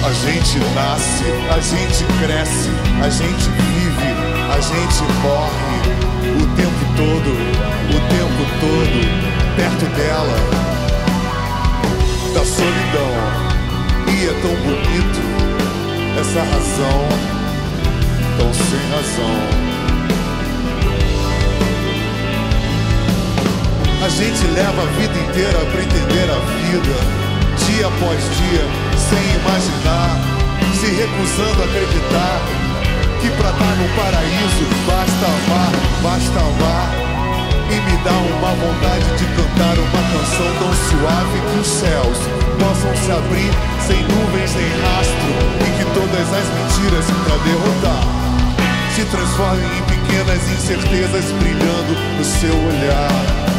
A gente nasce, a gente cresce, a gente vive, a gente morre o tempo todo, perto dela, da solidão. E é tão bonito essa razão, tão sem razão. A gente leva a vida inteira pra entender a vida, dia após dia, sem imaginar, se recusando a acreditar que pra estar no paraíso basta amar. E me dá uma vontade de cantar uma canção tão suave que os céus possam se abrir sem nuvens nem rastro, e que todas as mentiras pra derrotar se transformem em pequenas incertezas brilhando no seu olhar.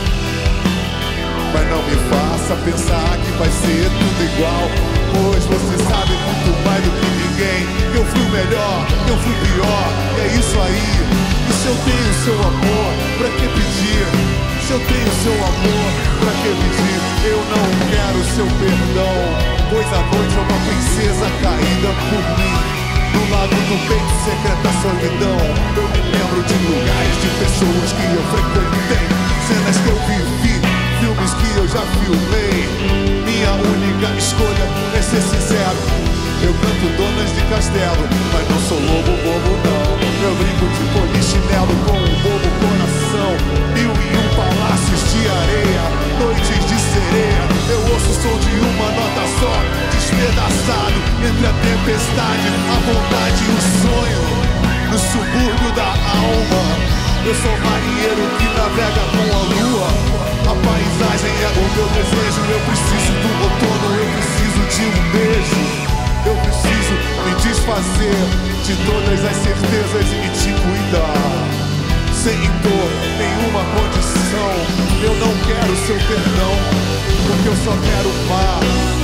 Mas não me faça pensar que vai ser tudo igual, pois você sabe muito mais do que ninguém. Eu fui o melhor, eu fui o pior, e é isso aí. E se eu tenho seu amor, pra que pedir? Se eu tenho seu amor, pra que pedir? Eu não quero seu perdão, pois a noite é uma princesa caída por mim. Do lado do peito secreta solidão, eu me lembro de lugares, de pessoas que eu frequentei, cenas que eu vivi, filmes que eu já filmei. Minha única escolha é ser sincero. Eu canto donas de castelo, mas não sou lobo bobo não. Eu brinco de polichinelo com um bobo coração. 1001 palácios de areia, noites de sereia. Eu ouço o som de uma nota só, despedaçado entre a tempestade, a vontade e o sonho, no subúrbio da alma. Eu sou marinheiro que navega com a lua. A paisagem é o meu desejo. Eu preciso do outono, eu preciso de um beijo. Eu preciso me desfazer de todas as certezas e te cuidar, sem impor nenhuma condição. Eu não quero seu perdão, porque eu só quero o mar,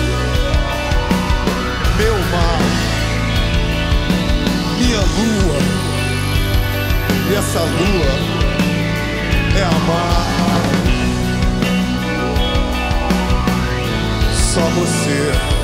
meu mar, minha lua. E essa lua é amar. Só você.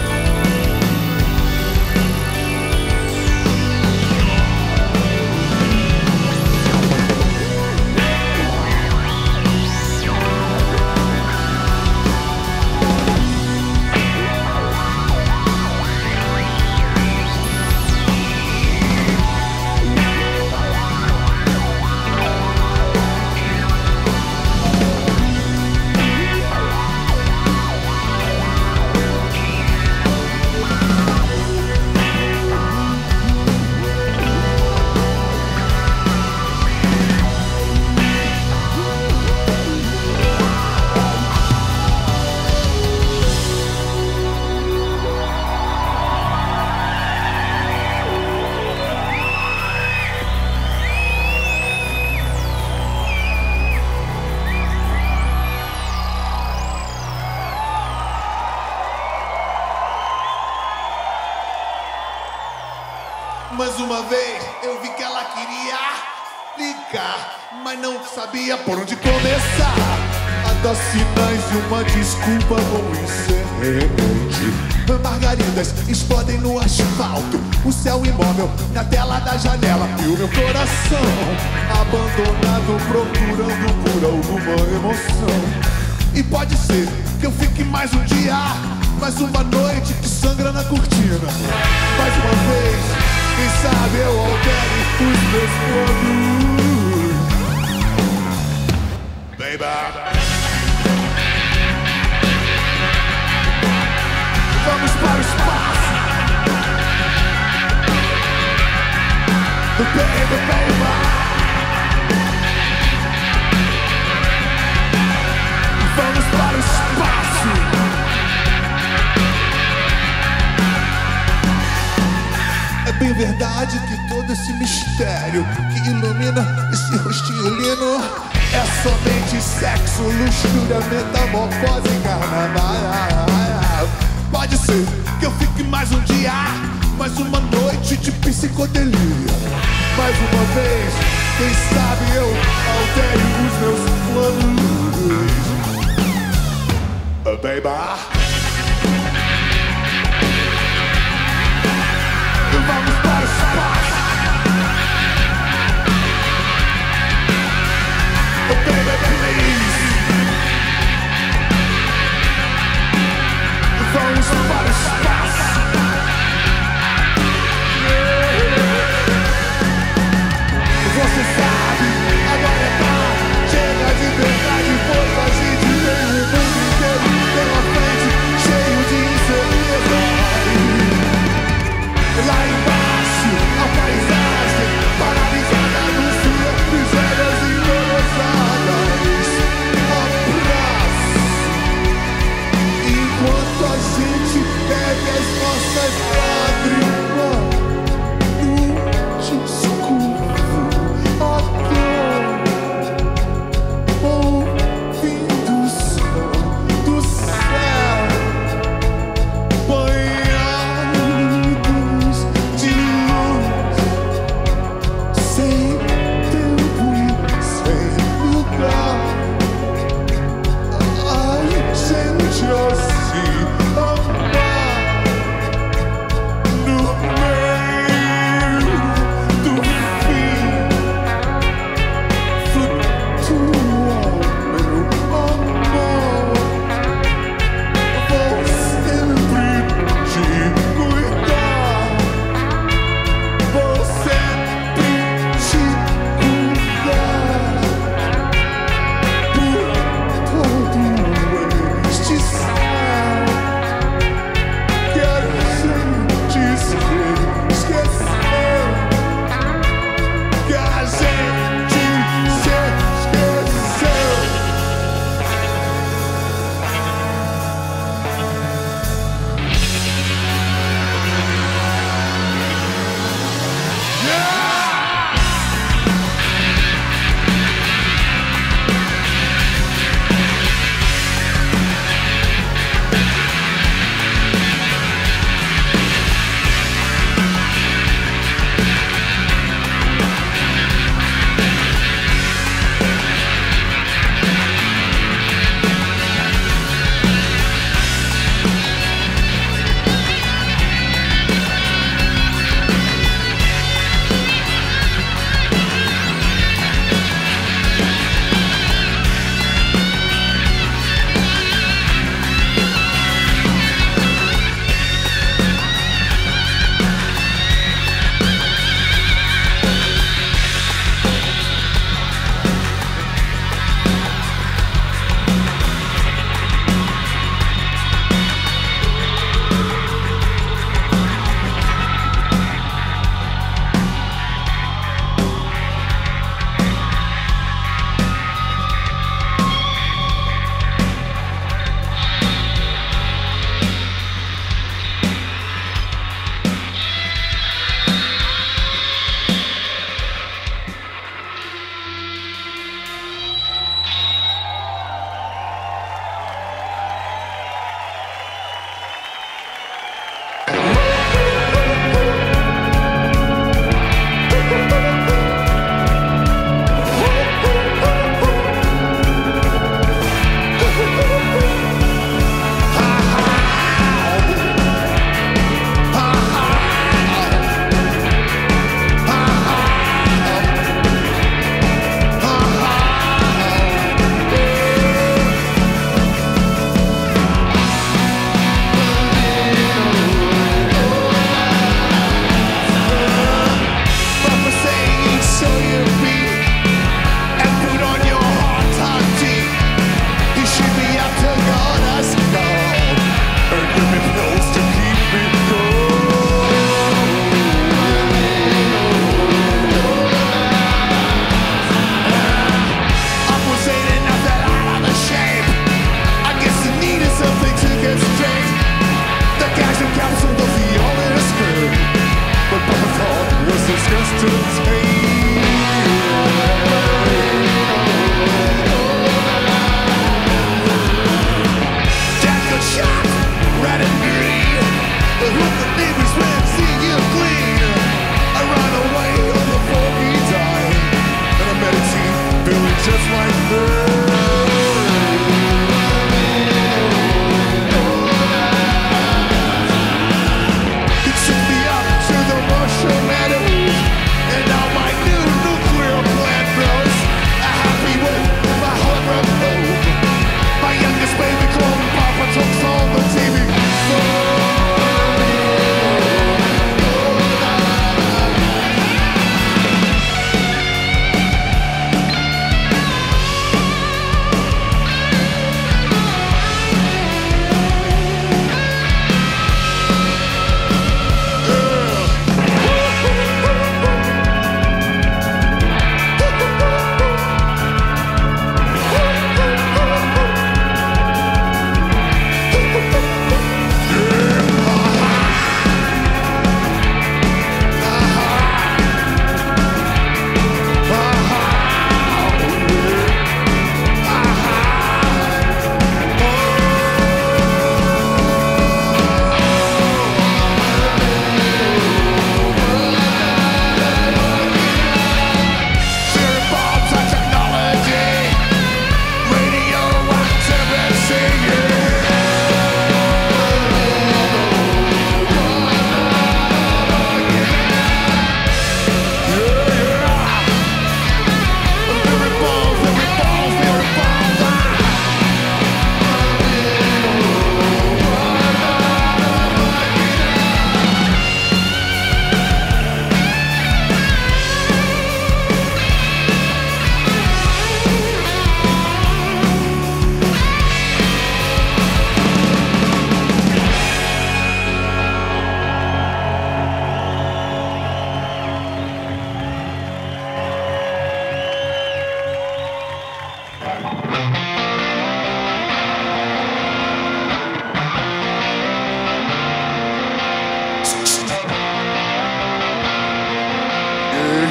Mais uma vez eu vi que ela queria ligar, mas não sabia por onde começar. A dar sinais de uma desculpa com incêndio. Margaridas explodem no asfalto, o céu imóvel na tela da janela, e o meu coração abandonado procurando por alguma emoção. E pode ser que eu fique mais um dia, mais uma noite que sangra na cortina. Mais uma vez, quem sabe eu altere os meus planos. Baby, vamos para o espaço. Baby, baby, vamos para o espaço. É bem verdade que todo esse mistério que ilumina esse rostinho lindo é somente sexo, luxúria, metamorfose, carnaval. Pode ser que eu fique mais um dia, mais uma noite de psicodelia. Mais uma vez, quem sabe eu altere os meus planos. Baby,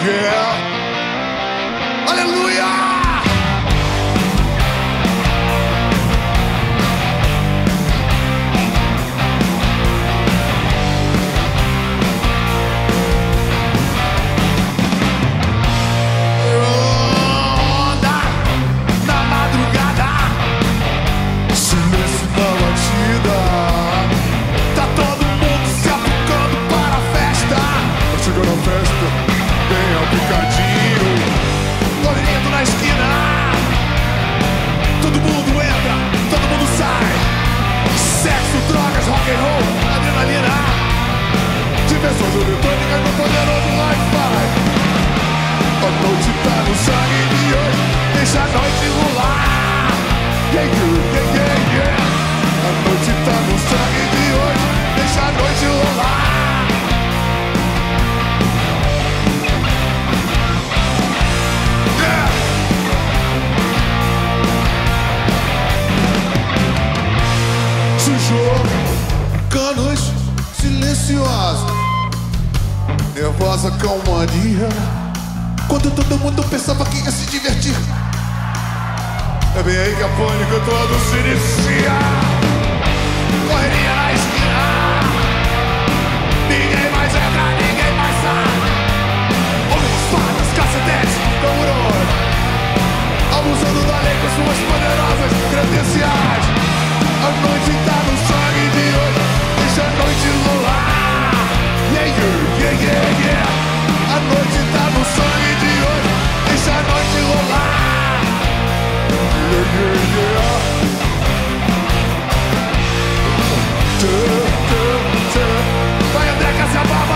yeah. Aleluia! Rock and roll, adrenalina, diversões eletrônicas no poderoso Wi-Fi. A noite tá no sangue de hoje, deixa a noite rolar. Yeah, yeah, yeah, yeah. A noite tá no sangue de hoje, deixa a noite rolar. Yeah. Sujou. Canos silenciosos, nervosa calmaria, quando todo mundo pensava que ia se divertir. É bem aí que a pânico todo se inicia. Correria na esquina, ninguém mais entra, ninguém mais sai. Homens, espadas, cacetetes, tamborões, abusando da lei com suas poderosas credenciais. A noite tá no sangue de hoje, deixa a noite rolar. Yeah, yeah, yeah, yeah, yeah. A noite tá no sangue de hoje, deixa a noite rolar. Yeah, yeah, yeah. Vai, André Caçababa.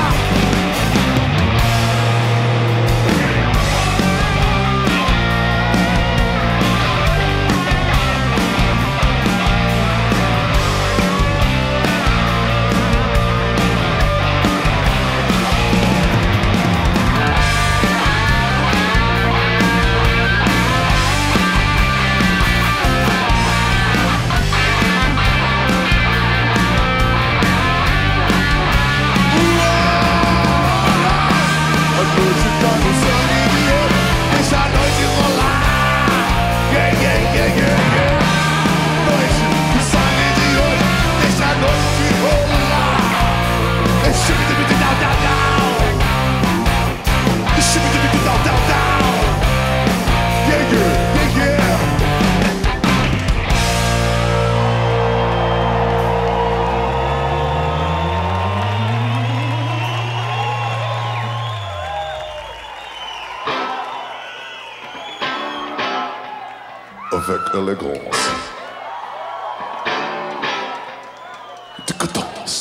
Avec élégance, décadence.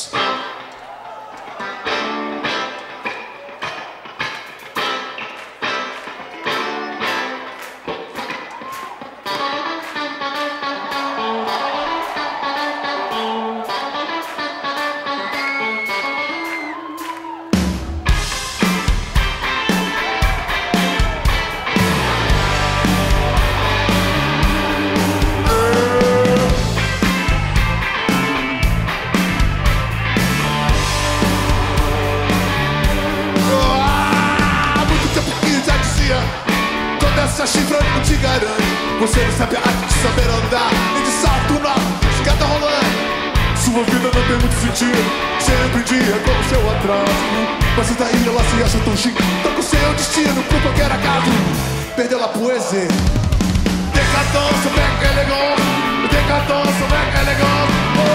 Essa chifra não te garante. Você não sabe a arte de saber andar, nem de salto na escada rolando. Sua vida não tem muito sentido, sempre dia com o seu atraso. Mas daí ela se acha tão chique, tá com seu destino por qualquer acaso. Perdeu la poesia. Décadence avec élégance, décadence avec élégance.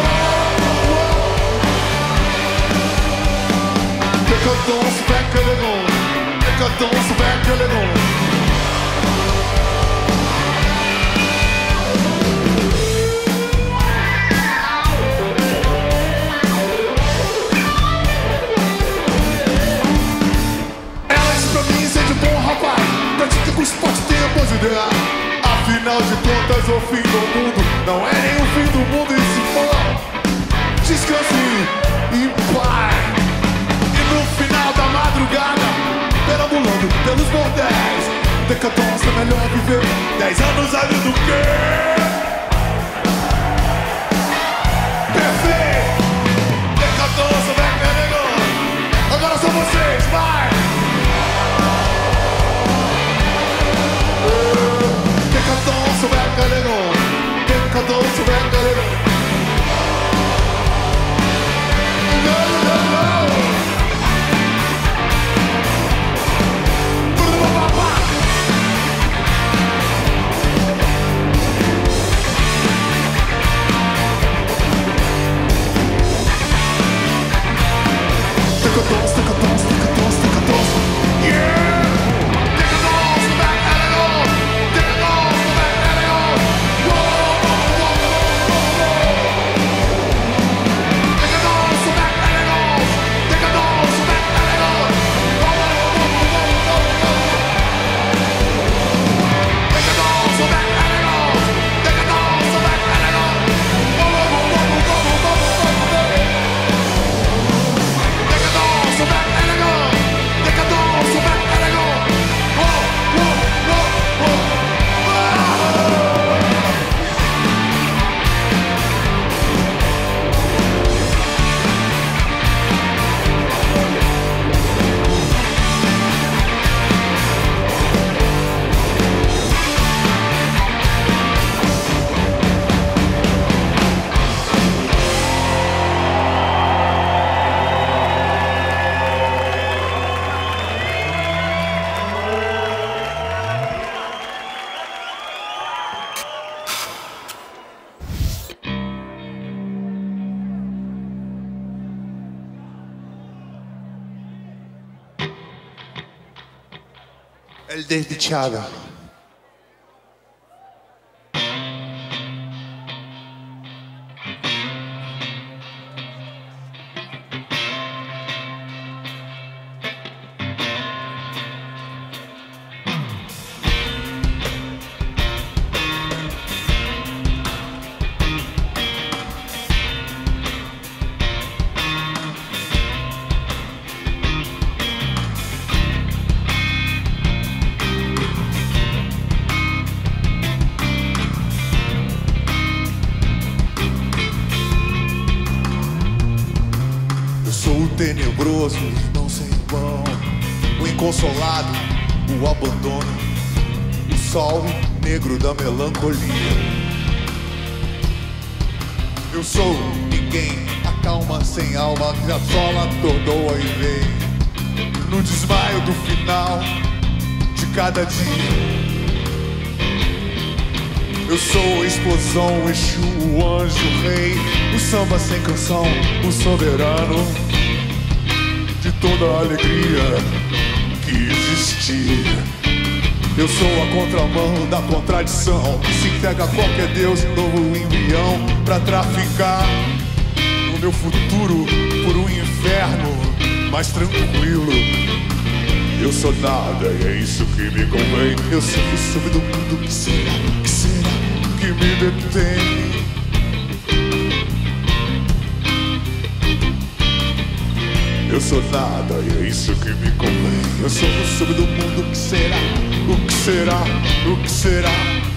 Décadence avec élégance, décadence avec élégance. Pratica com o esporte, tenha boas ideias. Afinal de contas, o fim do mundo não é nem o fim do mundo. E se for, descanse em paz. E no final da madrugada, perambulando pelos bordéis, decadência, é melhor viver 10 anos ali do que perfeito. Decadência, vai, negão. Agora são vocês, vai. so back and I go. Decadence, so back and I go. Whoa, whoa, whoa, whoa. El desdichado. Sou o tenebroso, não sem vão, o inconsolado, o abandono, o sol negro da melancolia. Eu sou ninguém, a calma sem alma, que assola, perdoa e vem no desmaio do final de cada dia. Eu sou a explosão, o Exu, o anjo, o rei, o samba sem canção, o soberano de toda a alegria que existia. Eu sou a contramão da contradição, que se entrega a qualquer Deus, novo embrião, pra traficar o meu futuro por um inferno mais tranquilo. Eu sou nada e é isso que me convém. Eu sempre soube do mundo, que será que me detém? Eu sou nada e é isso que me convém. Eu sou o sub do mundo, o que será? O que será? O que será?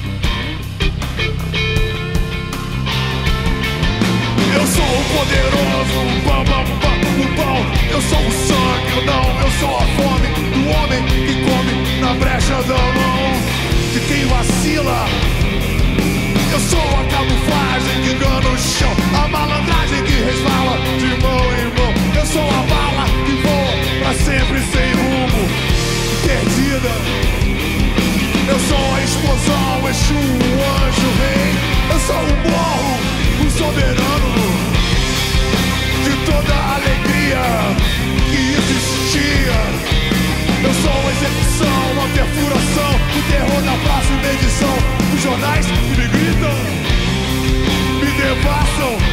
Eu sou o poderoso, o pão, o pão. Eu sou o sangue, o não. Eu sou a fome do homem que come na brecha da mão de quem vacila. Eu sou a camuflagem que engana o chão, a malandragem que resvala de mão em mão. Eu sou a bala que voa pra sempre sem rumo, perdida. Eu sou a explosão, o Exu, o anjo, o rei. Eu sou o morro, o soberano de toda a alegria que existia. Eu sou a execução, a perfuração, o terror da próxima edição. Os jornais me gritam, me devassam,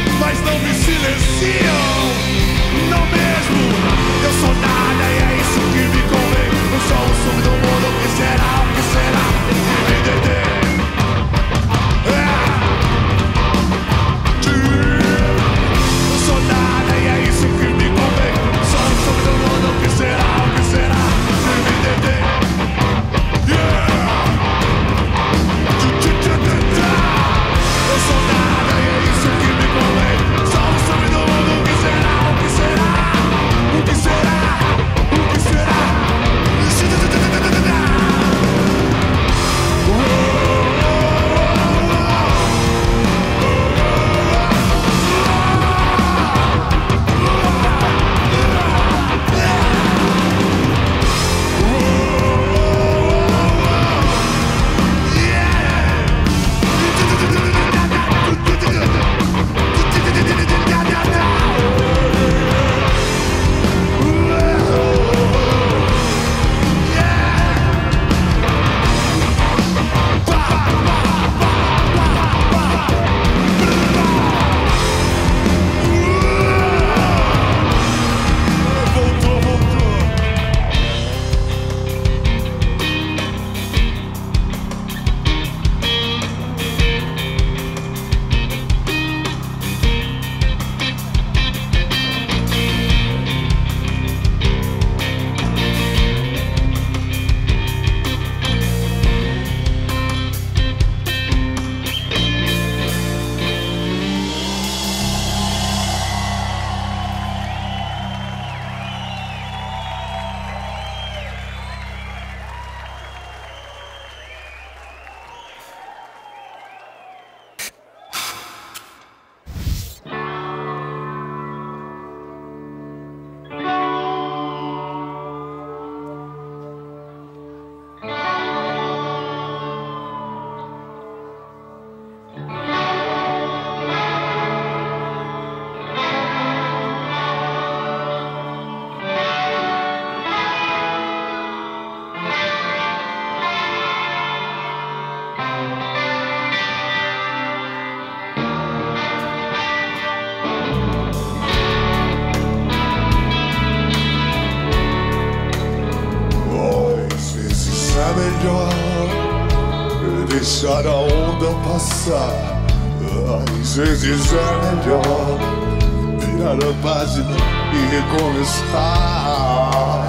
melhor deixar a onda passar. Às vezes é melhor virar a página e recomeçar.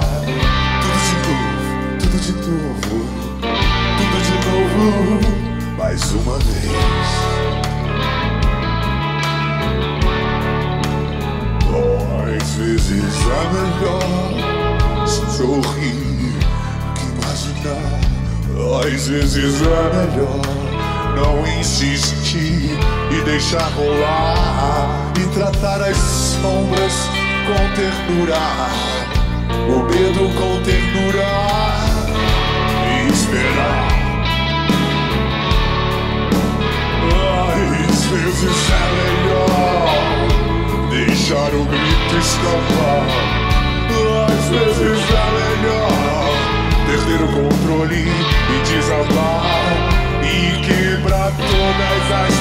Tudo de novo, tudo de novo, mais uma vez. Às vezes é melhor sorrir que imaginar. Às vezes é melhor não insistir e deixar rolar e tratar as sombras com ternura, o medo com ternura e esperar. Às vezes é melhor deixar o grito escapar. Às vezes é melhor perder o controle e desabar e quebrar todas as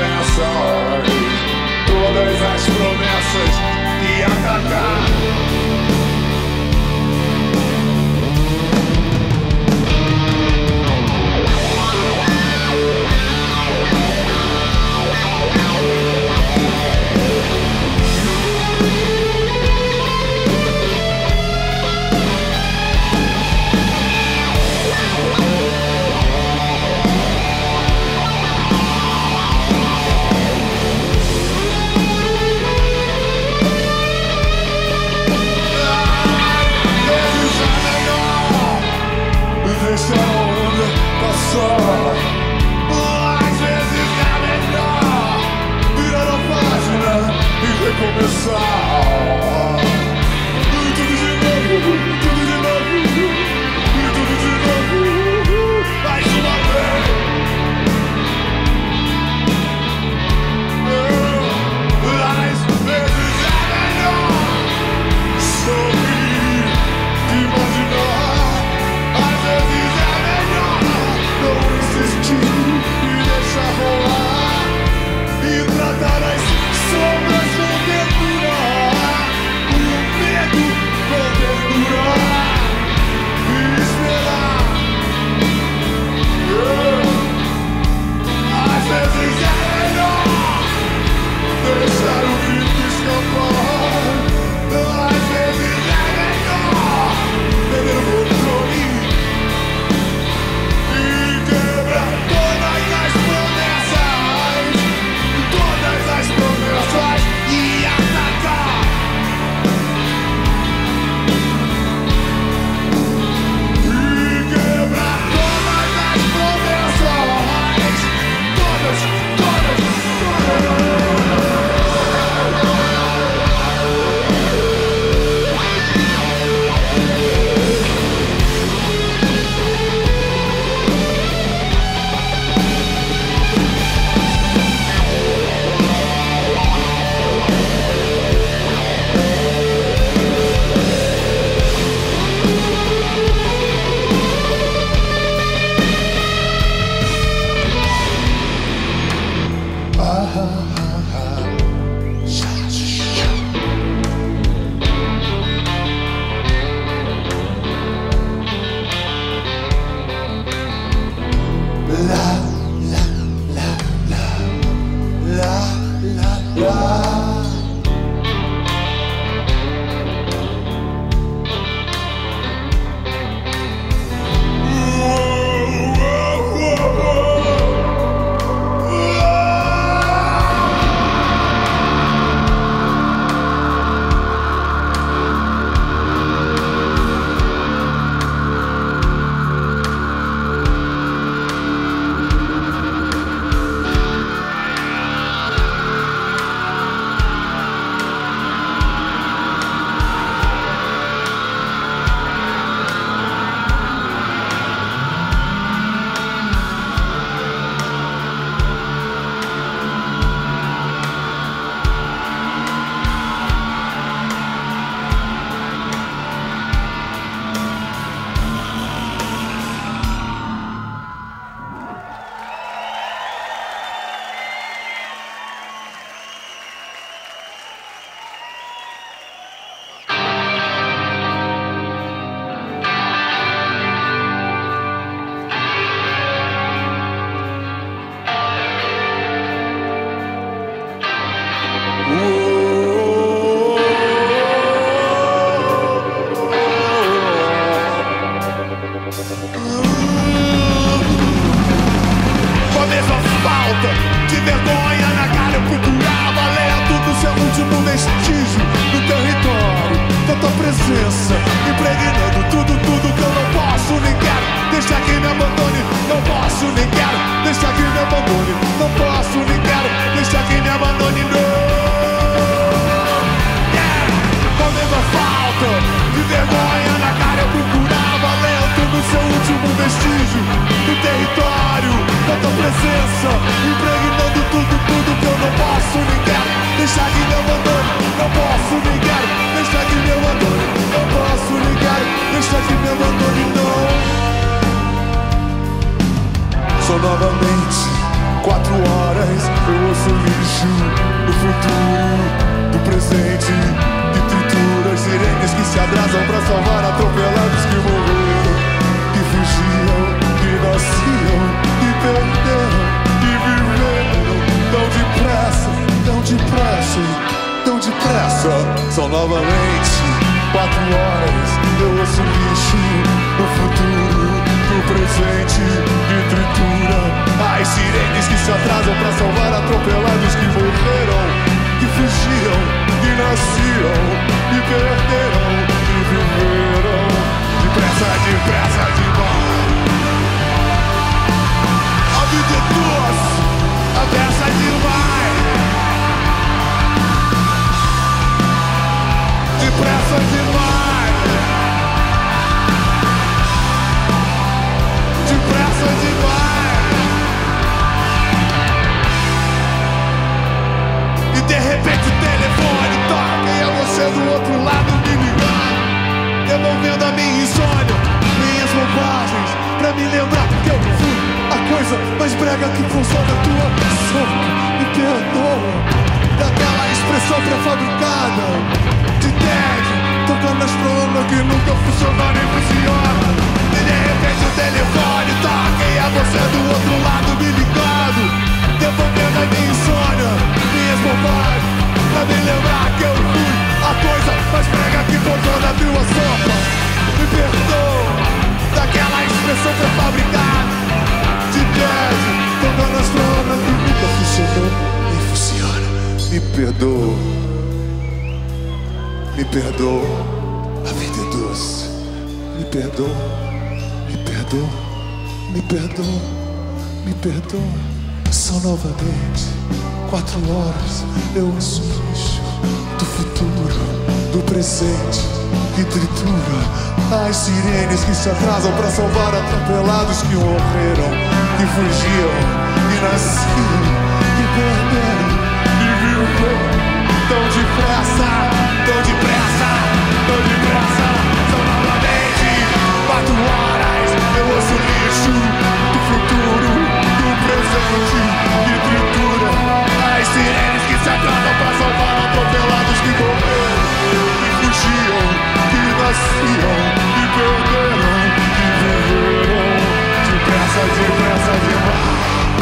promessas e atacar. Deixa a onda passar. Às vezes é melhor virar a página e recomeçar. Tudo de novo, tudo de novo, tudo de novo, mais uma vez. Às vezes é melhor sorrir que imaginar. E deixar rolar e tratar as sombras com ternura, o medo com ternura. presença, impregnando tudo que eu não posso nem quero. Deixa que me abandone, não posso nem quero. Deixa que me abandone, não posso nem quero. Deixa que me abandone, não. Com a mesma falta de vergonha na cara eu procurava lento no seu último vestígio do território da tua presença, impregnando tudo que eu não posso nem quero. Deixa que me abandone, não posso nem quero. Deixa que me abandone, não posso nem quero. Deixa que me abandone, não. Só novamente 4 horas eu ouço lixo do futuro, do presente, de trituras, sirenes que se atrasam pra salvar atropelados que morreram, que fugiam, que nasciam, que perderam, que viveram tão depressa, tão depressa, tão depressa. São novamente 4 horas eu ouço lixo do futuro, do presente, de tritura. As sirenes que se atrasam pra salvar atropelados que morreram, que fugiam, que nasciam, que perderam, que viveram. Depressa, depressa, demais. A vida é doce, depressa demais. Depressa demais. Depressa demais. E de repente o telefone toca e é você do outro lado me ligando, devolvendo a minha insônia, minhas bobagens, pra me lembrar que eu fui a coisa mais brega que funciona. Tua sombra me perdoa daquela expressão pré-fabricada de tédio, tocando nas problemas que nunca funcionou nem funciona. E de repente o telefone toca e é você do outro lado me ligando, devolvendo a minha insônia, minhas bobagens, pra me lembrar que eu fui a coisa mais brega que botou na tua sopa. Me perdoa daquela expressão pré-fabricada de tédio, tocando nas problemas que nunca funcionou nem funciona. Me perdoa, me perdoa, a vida é doce. Me perdoa, me perdoa, me perdoa, me perdoa. São novamente 4 horas eu ouço lixo do futuro, do presente, que tritura. As sirenes que se atrasam pra salvar atropelados que morreram, que fugiam, que nasciam, que perderam, que viveram tão depressa, tão depressa, tão depressa. São novamente 4 horas eu ouço lixo do futuro, do presente, que tritura. As sirenes que se atrasam pra salvar atropelados que morreram, que fugiam, que nasciam, que perderam, que viveram. Depressa, depressa demais.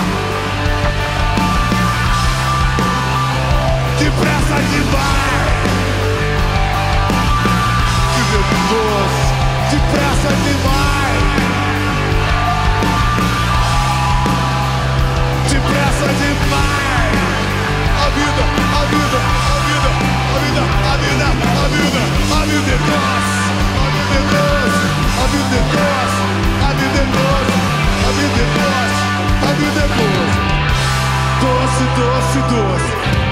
Depressa demais. Que doce. Depressa demais. Depressa demais. A vida, a vida, a vida, a vida, a vida, a vida, a vida é doce. A vida é doce. A vida é doce. A vida é doce. A vida é doce. A vida é doce. Doce, doce, doce.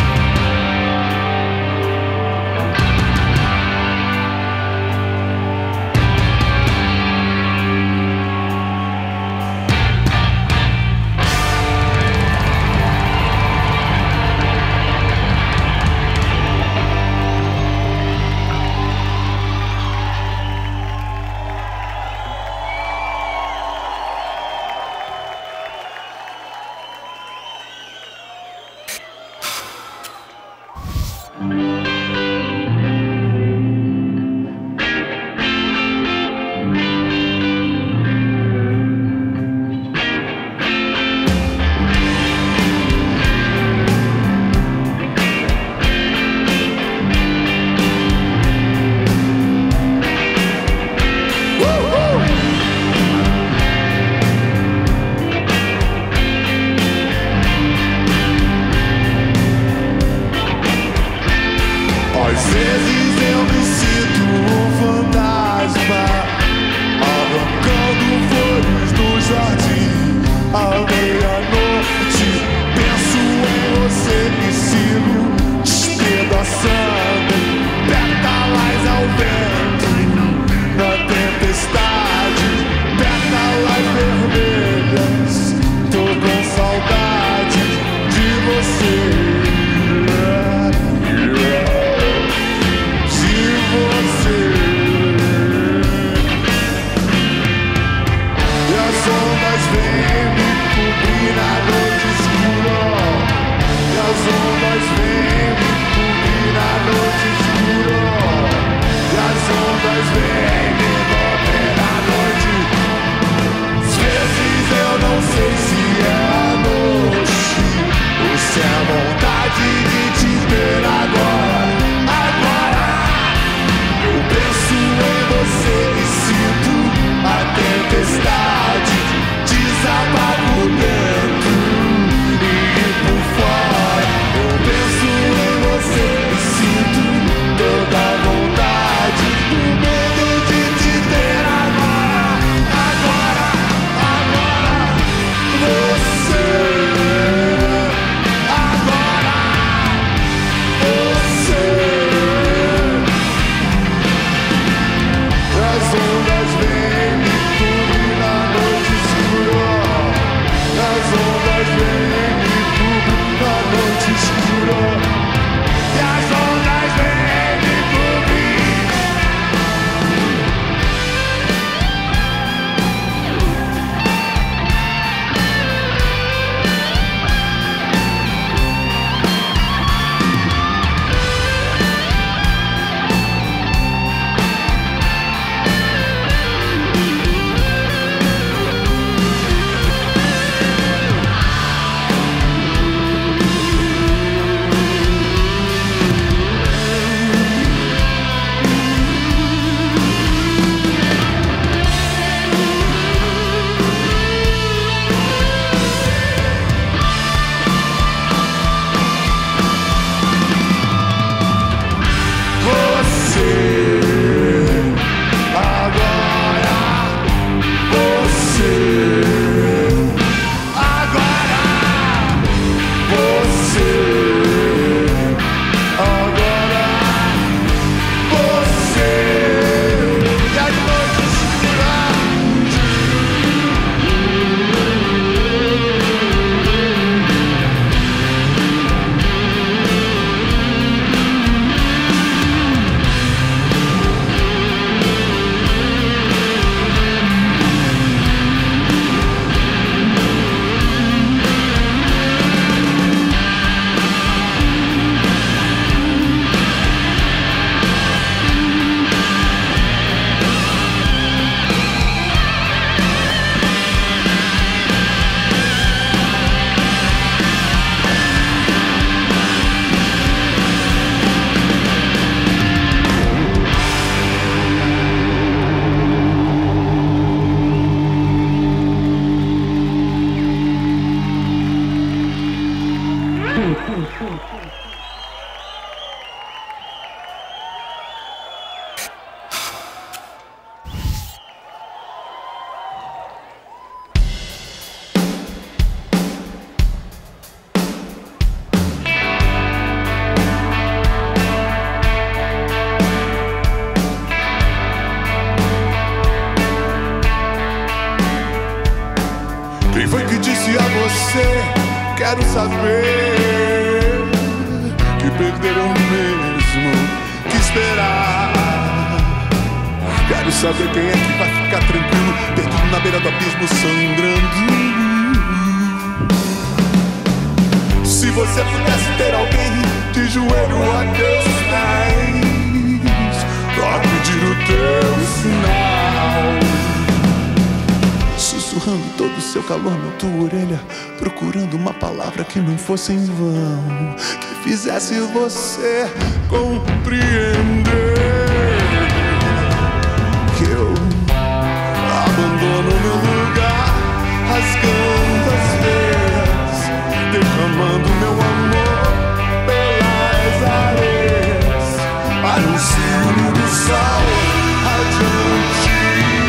você, quero saber que perderam mesmo que esperar. Quero saber quem é que vai ficar tranquilo, perdido na beira do abismo, sangrando. Se você pudesse ter alguém de joelho a teus pés pra pedir o teu sinal, sussurrando todo o seu calor na tua orelha, procurando uma palavra que não fosse em vão, que fizesse você compreender que eu abandono meu lugar, rasgando as veias, derramando meu amor pelas areias, anuncio do sol radiante,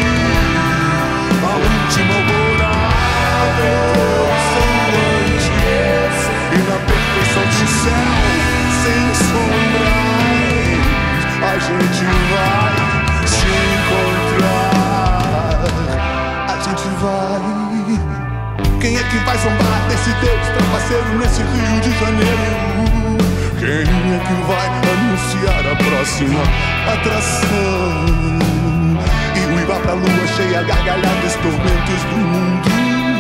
a última alvorada em teu semblante, e na perfeição do céu, sem sombras, a gente vai se encontrar. A gente vai. Quem é que vai zombar desse Deus trapaceiro nesse Rio de Janeiro? Quem é que vai anunciar a próxima atração e uivar pra lua cheia, gargalhar dos tormentos do mundo?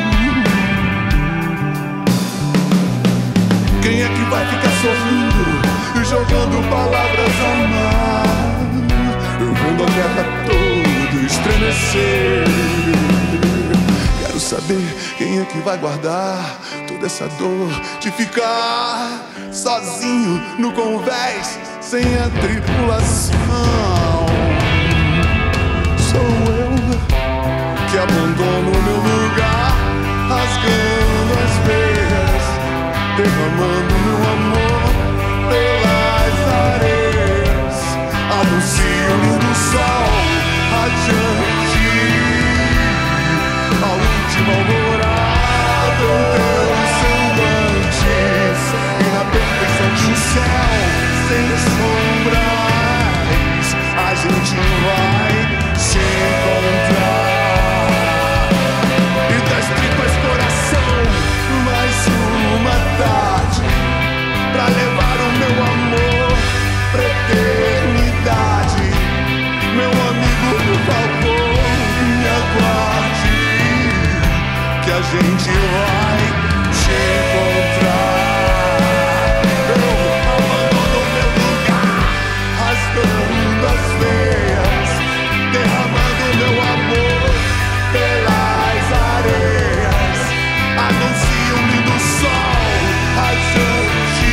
Quem é que vai ficar sorrindo e jogando palavras ao mar, vendo a terra toda estremecer? Quero saber quem é que vai guardar toda essa dor de ficar sozinho no convés, sem a tripulação. Sou eu que abandono meu lugar, rasgando as veias, derramando meu amor pelas areias, anuncio do sol radiante, a última alvorada em teus semblantes, e na perfeição de um céu sem sombras, a gente vai se encontrar. E das tripas coração, mais uma tarde pra levar o meu amor pra eternidade. Meu amigo, por favor, me aguarde, que a gente vai se encontrar. Eu abandono meu lugar, rasgando as veias, derramando meu amor pelas areias, anuncio o lindo sol radiante,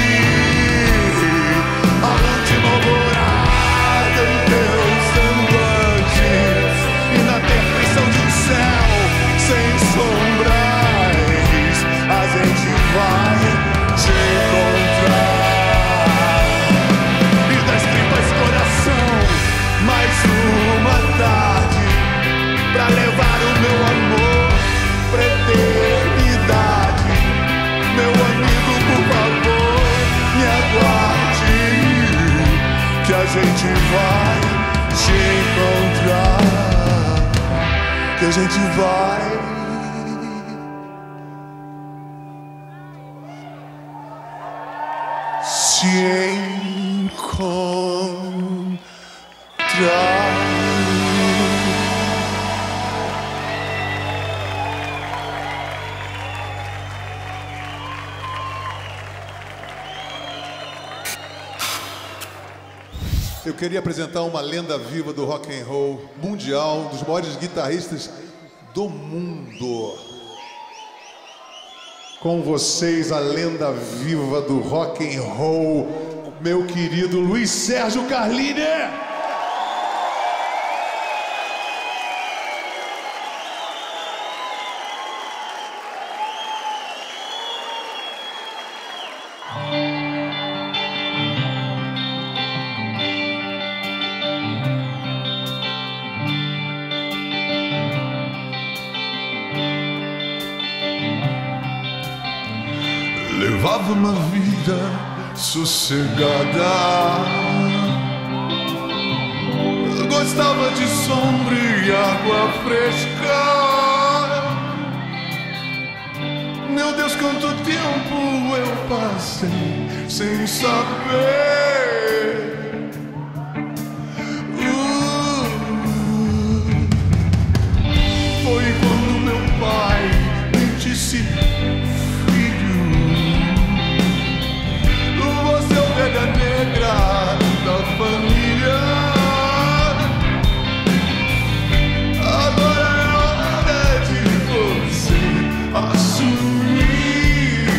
a última alvorada em teus semblantes, e na perfeição de um céu sem sombras, a gente vai se encontrar. E das tripas coração, mais uma tarde pra levar o meu amor pra eternidade. Meu amigo, por favor, me aguarde, que a gente vai se encontrar, que a gente vai se encontrar. Eu queria apresentar uma lenda viva do rock and roll mundial, um dos maiores guitarristas do mundo. Com vocês, a lenda viva do rock and roll, meu querido Luiz Sérgio Carlini. Levava uma vida sossegada, gostava de sombra e água fresca. Meu Deus, quanto tempo eu passei sem saber. Foi quando meu pai me disse: filho, você é ovelha negra da família. Agora é hora de você assumir.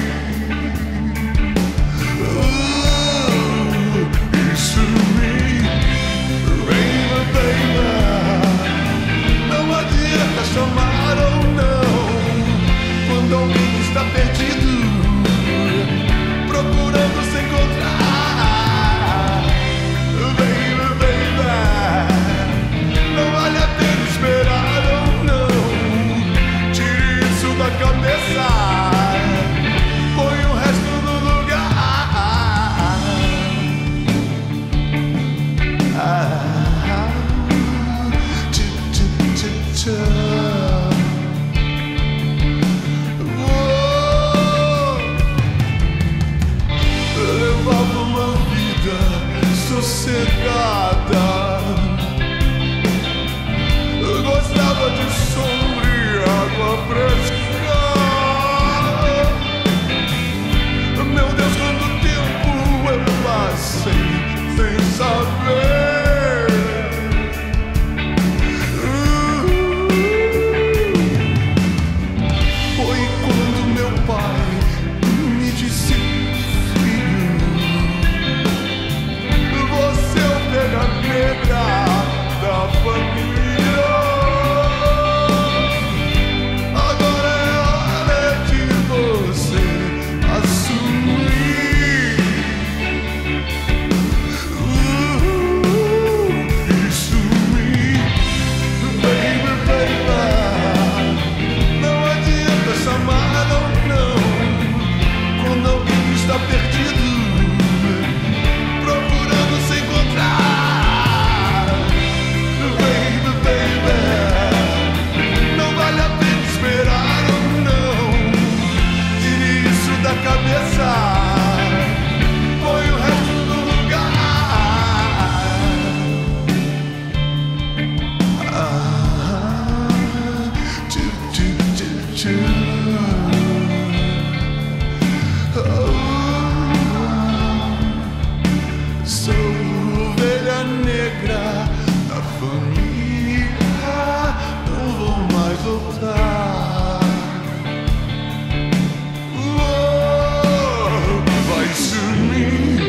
Isso me baby, baby. Não adianta chamar ou não quando alguém está perdido, procurando se encontrar. Baby, baby. Não vale a pena esperar ou não. Tire isso da cabeça. Põe o resto no lugar. Levava uma vida sossegada. Eu gostava de sombra e água fresca. Meu Deus, quanto tempo eu passei sem saber. Foi quando meu pai me disse: filho, você é ovelha negra da família. Agora é hora de você assumir. Isso me baby, baby. Não adianta chamar ou não quando alguém está perdido, procurando se encontrar. Baby, baby. Não vale a pena esperar ou não. Tire isso da cabeça. Põe o resto no lugar. Tchu, tchu, tchu, tchu. Sou ovelha negra da família. Não vou mais voltar. Vai sumir.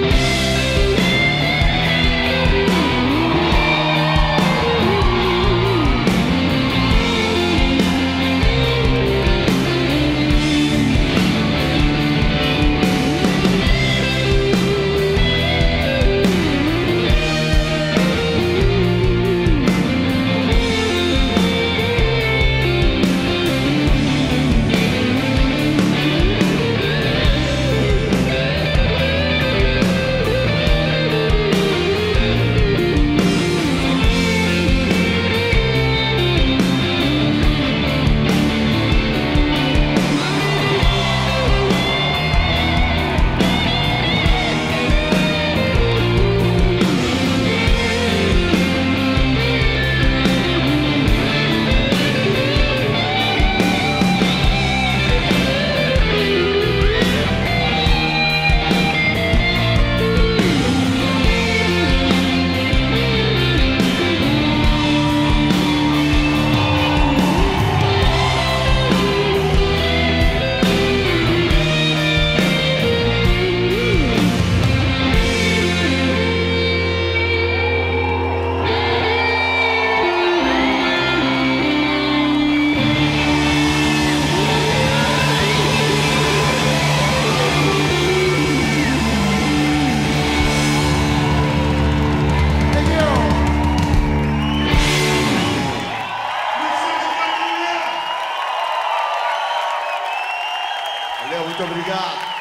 Valeu, muito obrigado.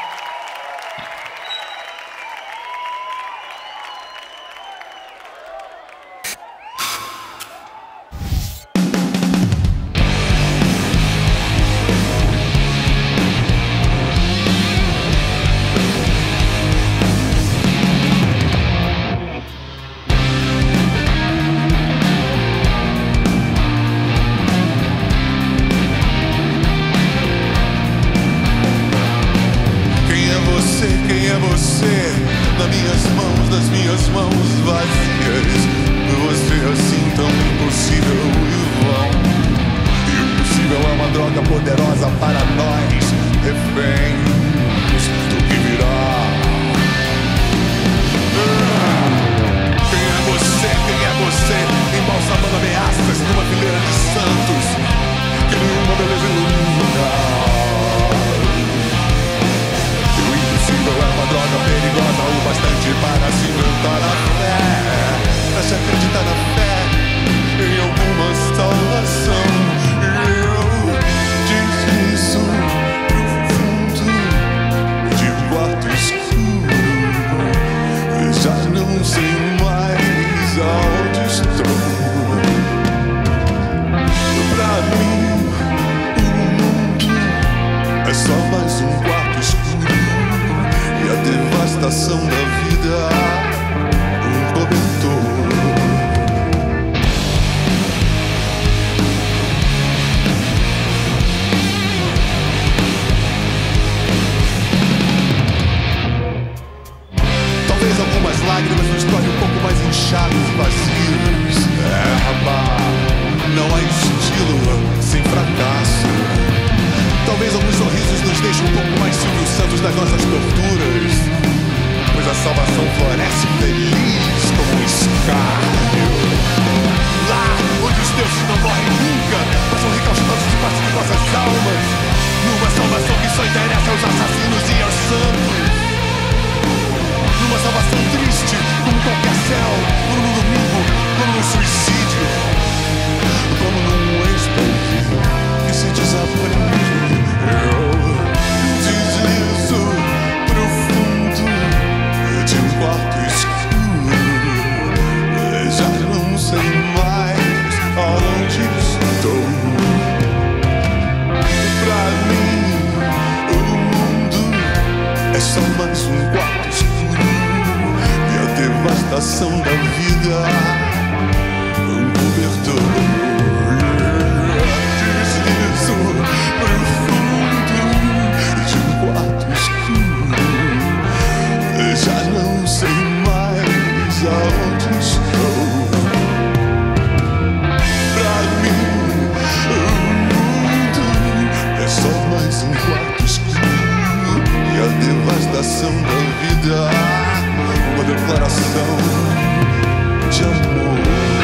estação da vida, um cobertor. Deslizo pro fundo de um quarto escuro. Já não sei mais aonde estou. Pra mim, o mundo é só mais um quarto escuro. E a devastação da vida, uma declaração de amor.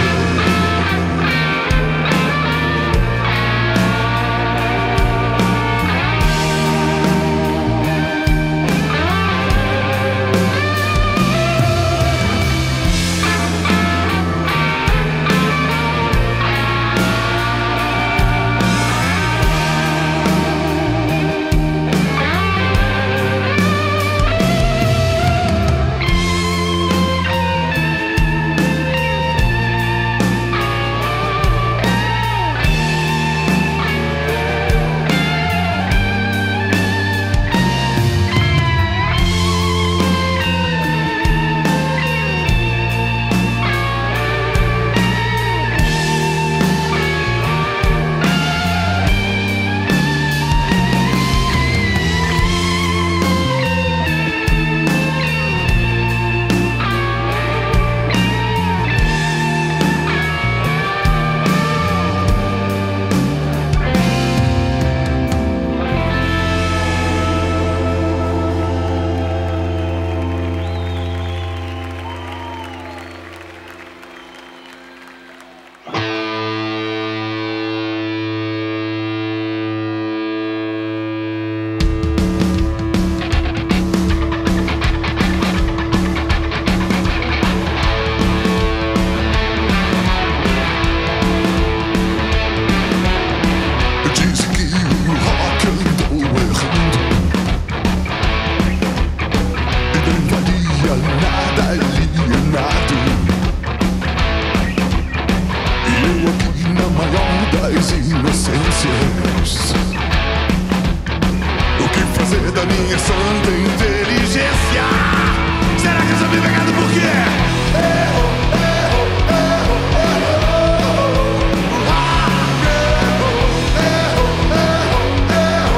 O que fazer da minha santa inteligência? Será que eu sou pegado por quê? Erro, erro, erro, erro. Erro, erro, erro,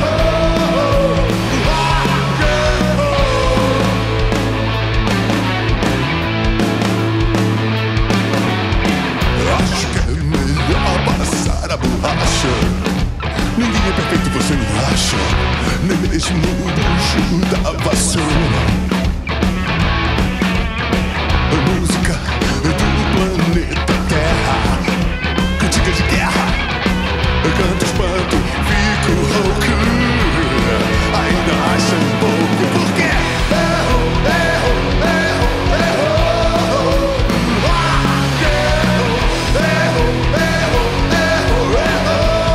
erro. Acho que é melhor passar a borracha. Ninguém é perfeito, você não acha? Nem mesmo o bucho da vassoura. A música do planeta Terra, cantiga de guerra, canto espanto, fico rouco. Ainda acha um pouco, por quê? Erro, erro, erro, erro. Erro, erro, erro, erro.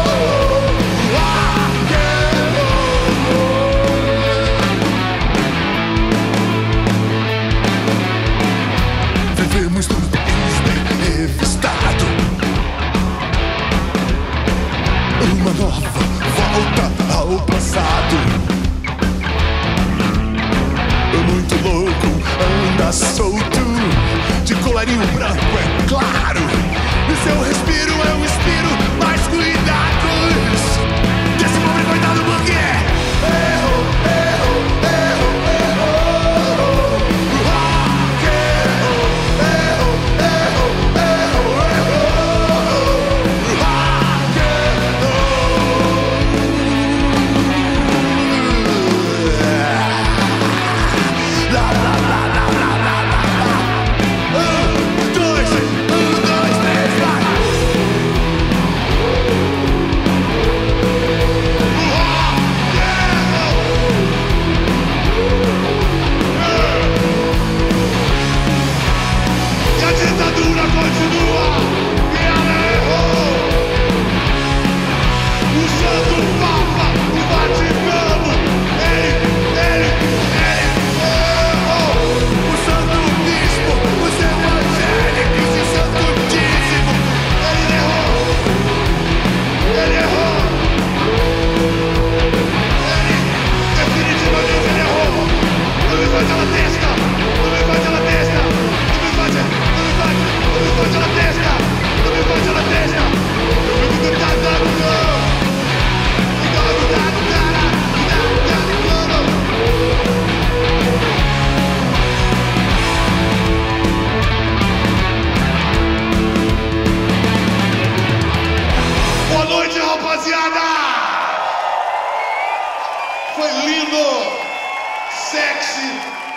Vivemos num país bem revistado, uma nova volta ao passado. Muito louco, anda solto, de colarinho branco, é claro. E seu respiro é um inspiro, mas cuidados desse pobre coitado, porque erro, erro, erro, erro. Dois, três, vai.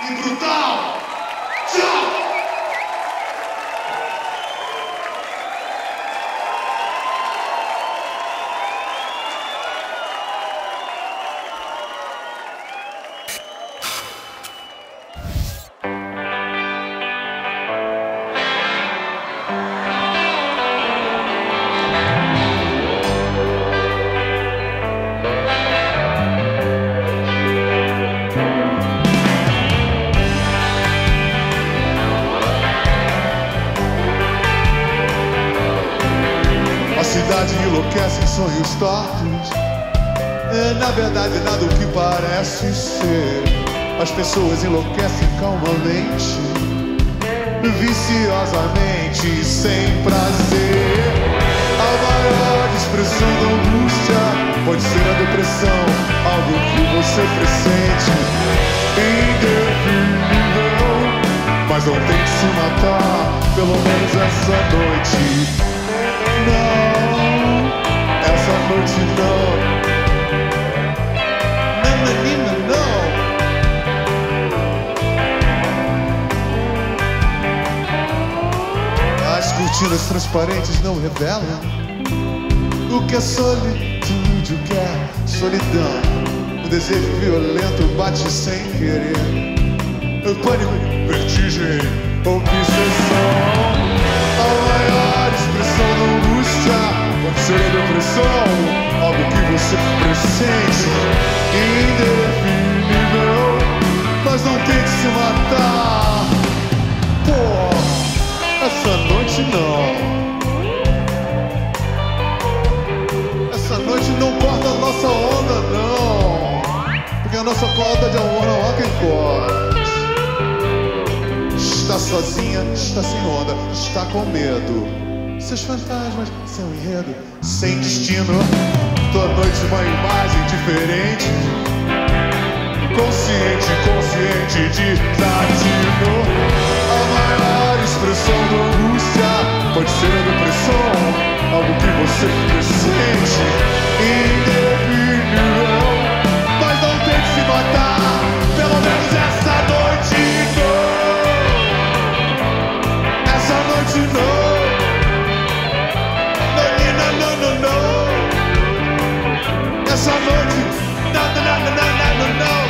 e brutal. Tchau! A cidade enlouquece em sonhos tortos. É na verdade nada o que parece ser. As pessoas enlouquecem calmamente, viciosamente, sem prazer. A maior expressão da angústia pode ser a depressão, algo que você pressente, indefinível. Mas não tem que se matar, pelo menos essa noite. Não, essa noite não. Nananina, não. As cortinas transparentes não revelam o que é solitude, o que é solidão. O desejo violento bate sem querer. O pânico, vertigem, obsessão. A maior expressão da angústia pode ser a depressão, algo que você pressente, indefinível, mas não tem que se matar. Pô, essa noite não. Essa noite não corta a nossa onda, não, porque a nossa corda de amor não há quem corte. Está sozinha, está sem onda, está com medo. Seus fantasmas, seu enredo, sem destino. Toda noite uma imagem diferente. Consciente, consciente de desatino. A maior expressão da angústia pode ser a depressão, algo que você pressente, indefinível, mas não tem que se matar, pelo menos essa noite não. Essa noite não. Não, não, não. Essa noite não, não, não, não, não, não.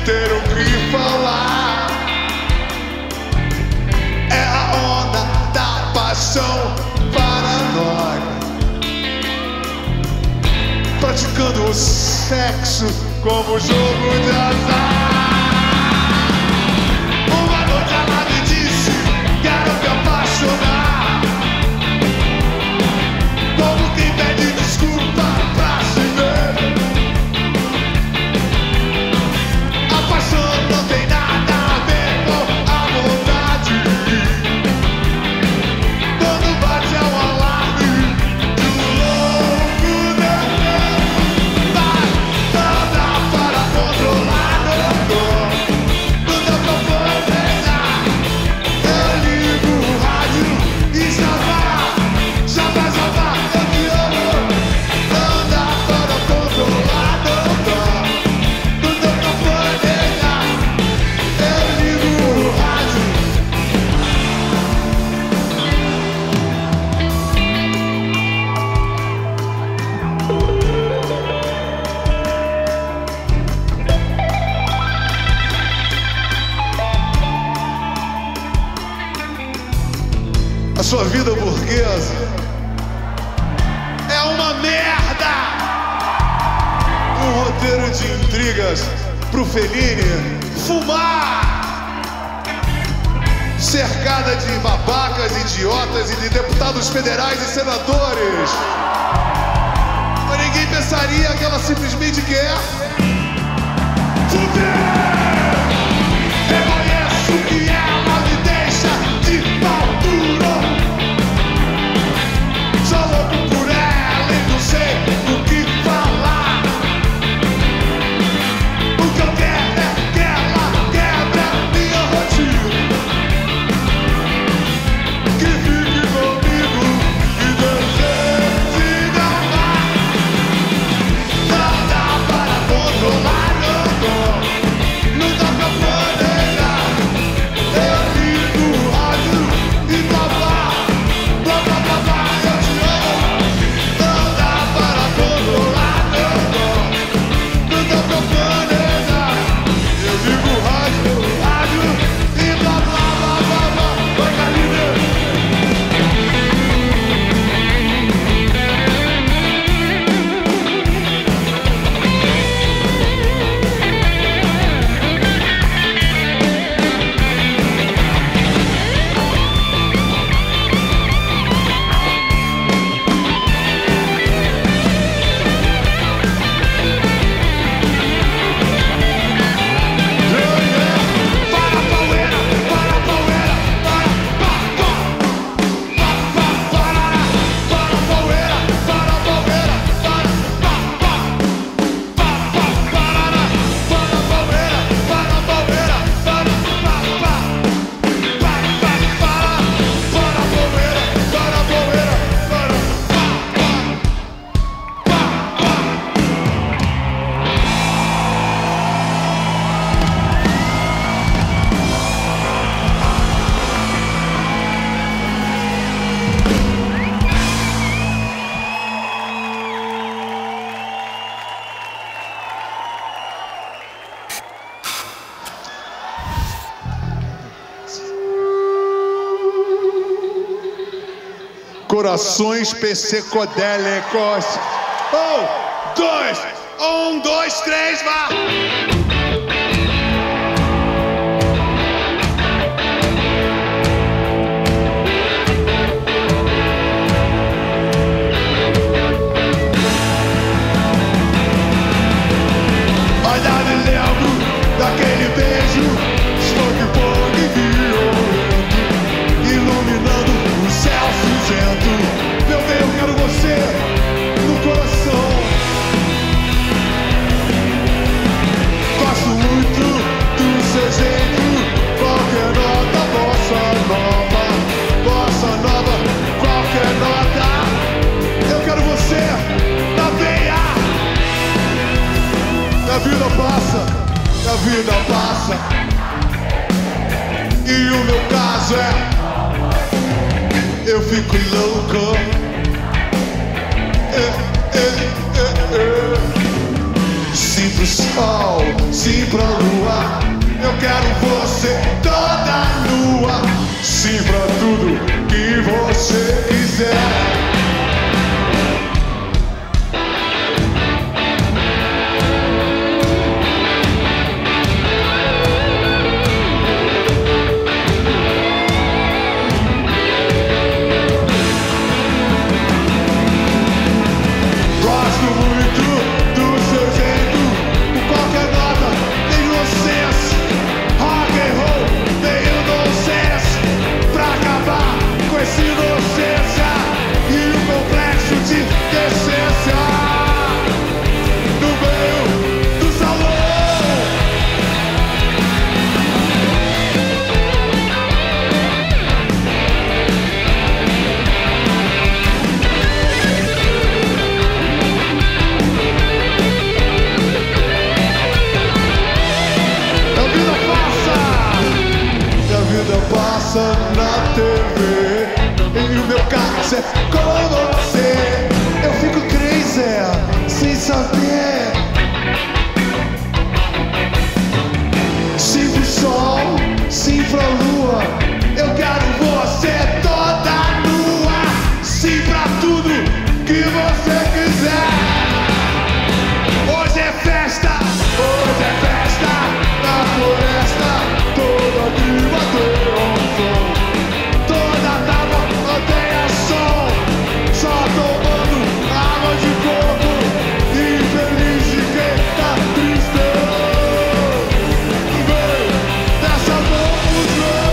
ter o que falar. É a onda da paixão paranoica, praticando o sexo como jogo de azar. Uma noite ela me disse: quero me apaixonar, como quem pede desculpa pra se ver. A paixão não tem nada a ver com a vontade. Quando bate é um alarme de um louco desejo. Vai, não dá para controlar, não dá pra planejar. Eu ligo o rádio e já vai, já vai, já vai, eu te amo. Não dá para controlar, não dá pra planejar. Eu ligo o rádio. A sua vida burguesa é uma merda. Um roteiro de intrigas pro Fellini fumar, cercada de babacas, idiotas e de deputados federais e senadores. Mas ninguém pensaria que ela simplesmente quer fuder. Reconheço que ela me deixa de pau duro. Sou louco por ela e não sei o que falar. O que eu quero é que ela quebre a minha rotina, que fique comigo e deseje me amar. Não dá para controlar, não dá pra planejar. Eu ligo o rádio e blá blá, blá blá blá blá, eu te amo. Não dá para controlar, não dá pra planejar. Eu ligo o rádio e blá blá blá blá blá. Vai, Carlinhos. Corações psicodélicos. Um, dois, três, vá! Ainda me lembro daquele beijo, smoke bug violento, iluminando o céu cinzento. Meu bem, eu quero você no coração. Gosto muito do seu jeito, qualquer nota, bossa nova, qualquer nota. Eu quero você na veia. A vida passa, e o meu caso é, eu fico louco. Sim pro sol, sim pra lua, tudo que você quiser. Hoje é festa na floresta. Toda tribo tem som, toda tábua tem som. Só tomando água de coco, infeliz de quem tá triste. Vem, dessa vamos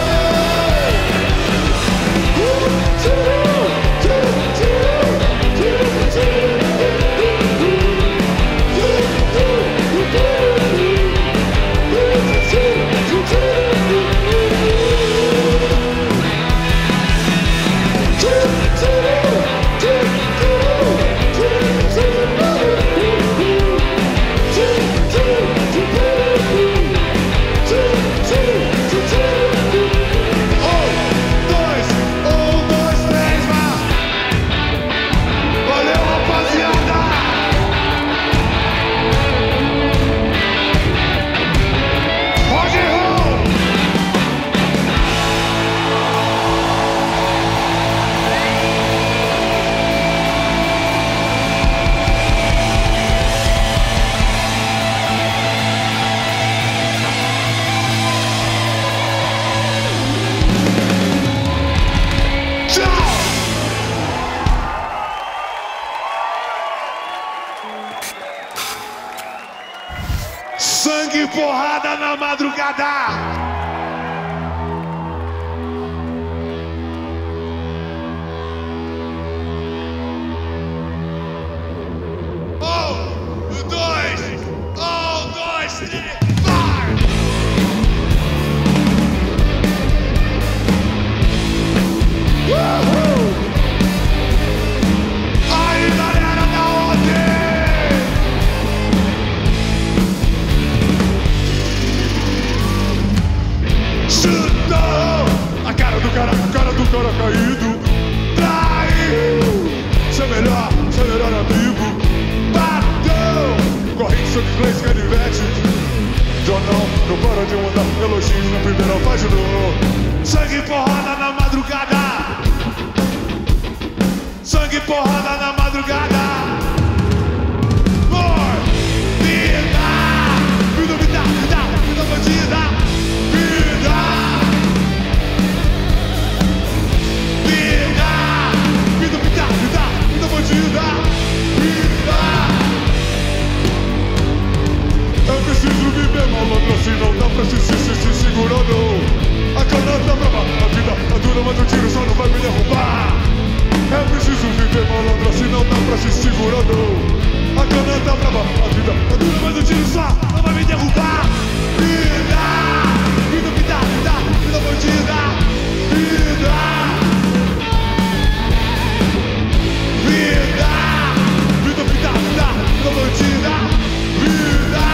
sangue e porrada na madrugada. Cara do cara caído, traiu seu melhor amigo, bateu, corre em sangue inglês, canivete. Jornal, não para de mandar elogios na primeira página. Sangue e porrada na madrugada, sangue e porrada na madrugada. Vida, vida, vida, vida, vida bandida, vida. Vida bandida, vida. Eu preciso viver malandro, assim não dá pra se segurar não. A caneta brava, a vida é dura, mas o tiro só não vai me derrubar. Eu preciso viver malandro, assim não dá pra se segurar não. A caneta brava, a vida é dura, mas o tiro só não vai me derrubar. Vida, vida, vida, vida, vida bandida, vida. Vida, vida, vida, vida, vida bandida, vida.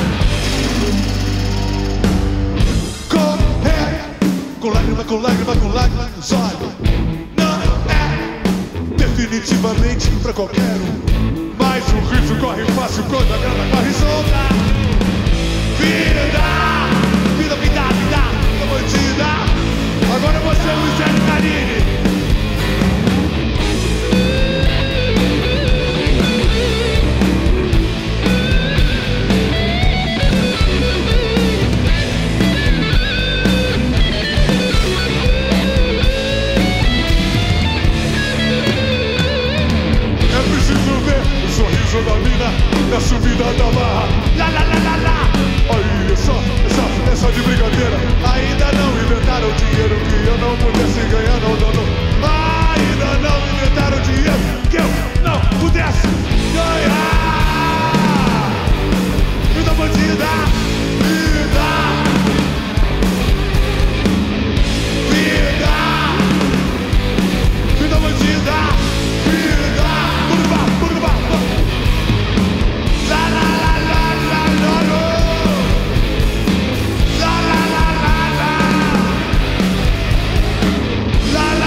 Correr, com lágrima, com lágrima, com lágrima nos olhos. Não é definitivamente pra qualquer um, mas o riso corre fácil quando a grana corre solta. Vida, vida, vida, vida, vida bandida. Agora você é o Zé Carini. Sorriso da mina, na subida da barra. Lá, lá, lá, lá, lá. Aí, essa de brincadeira. Ainda não inventaram dinheiro que eu não pudesse ganhar, não, não, não. Ainda não inventaram dinheiro que eu não pudesse ganhar. Vida bandida, vida. Vida. Vida bandida, vida. La la la la la la la. La la la la la. La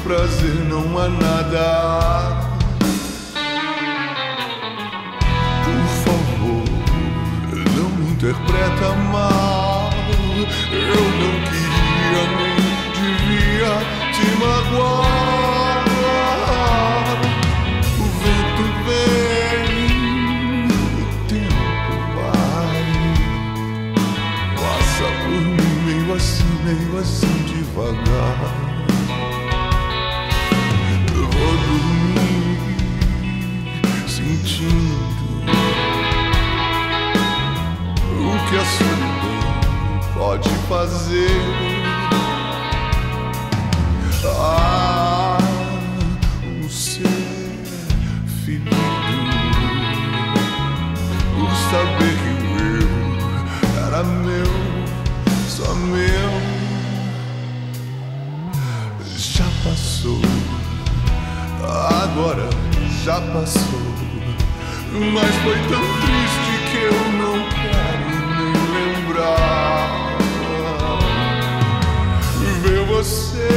prazer não há nada. Por favor, não me interpreta mal. Eu não queria nem devia te magoar. O vento vem, o tempo vai. Passa por mim meio assim devagar. Eu vou dormir sentindo o que a solidão pode fazer. Ah, um ser ferido por saber que o eu era meu, só meu. Já passou, agora já passou, mas foi tão triste que eu não quero nem lembrar. Ver você,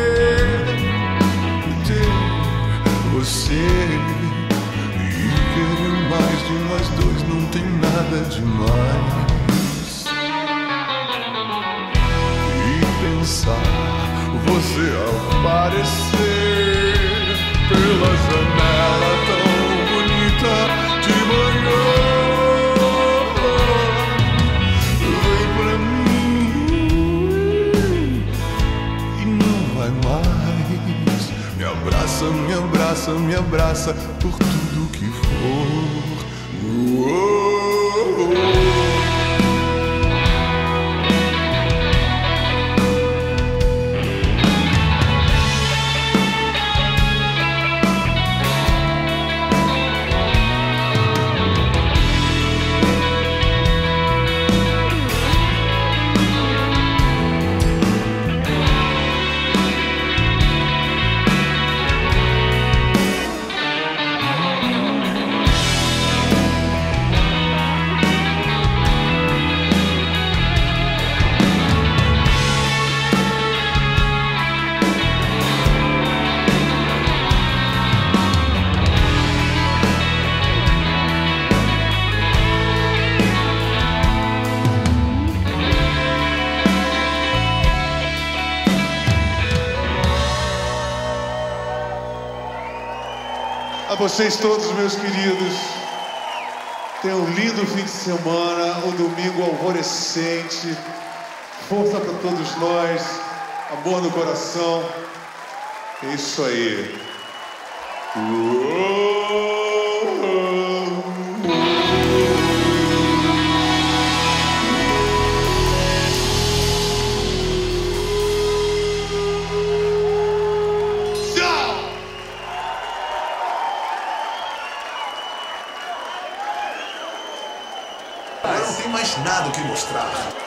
ter você e querer mais de nós dois não tem nada demais. E pensar você aparecer pela janela tão bonita de manhã. Vem pra mim e não vai mais. Me abraça, me abraça, me abraça por tudo que for. A vocês todos, meus queridos, tenham um lindo fim de semana, um domingo alvorecente, força para todos nós, amor no coração, é isso aí. Não tem mais nada o que mostrar.